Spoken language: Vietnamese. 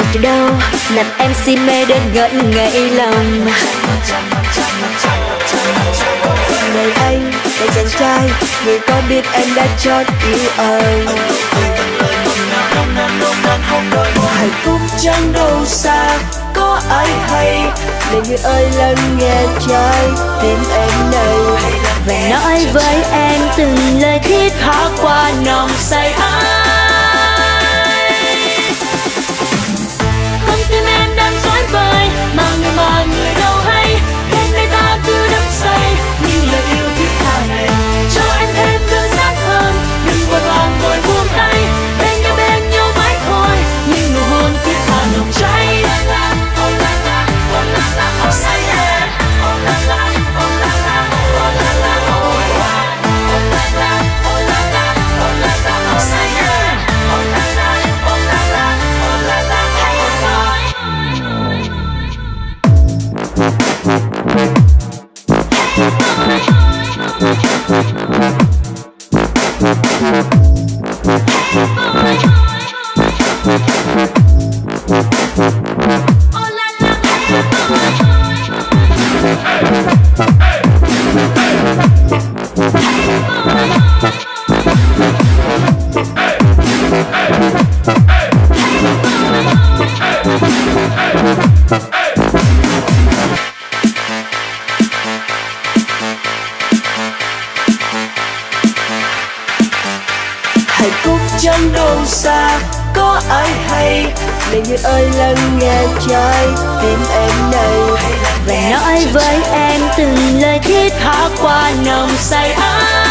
từ đâu làm em si mê đến ngẩn ngây lòng. Này anh là chàng trai, người có biết em đã chót yêu anh. Hạnh phúc chẳng đâu xa, có ai hay để người ơi lắng nghe trái tim em này. Và nói với em từng lời thiết tha qua nồng say ai. Con tim em đang dối bời mà người đâu hay. Đến đây ta cứ đắm say những lời yêu thiết tha này. Cho em thêm tự giác hơn, đừng vội vàng vội buông tay. Bên nhau mãi thôi, những nụ hôn thiết tha nồng cháy. Hạnh phúc chẳng đâu xa, có ai hay để người ơi lắng nghe trái tim em này. Và nói với em từng lời thiết tha qua nồng say ai.